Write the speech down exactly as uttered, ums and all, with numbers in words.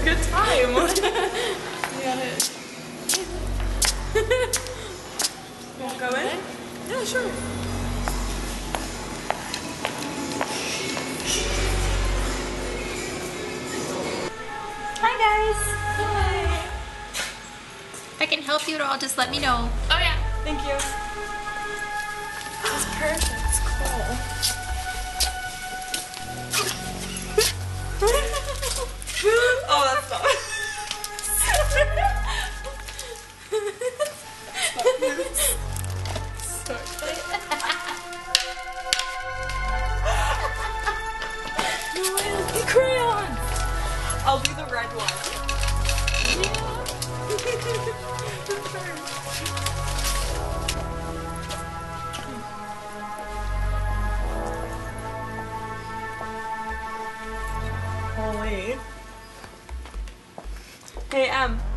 good time. You got it. Won't go in? Yeah, sure. Hi guys. Hi. If I can help you at all, just let me know. Oh yeah, thank you. It's perfect. It's cool. Oh, that's not. No way, look at crayons. I'll do the red one. Holy. Hey, Em.